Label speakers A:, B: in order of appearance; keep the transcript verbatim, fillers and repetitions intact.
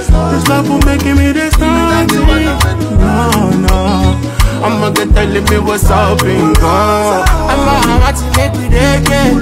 A: This love will making me this naughty. No, no, I'ma get telling me what's up and gone. I'ma have to make me there again.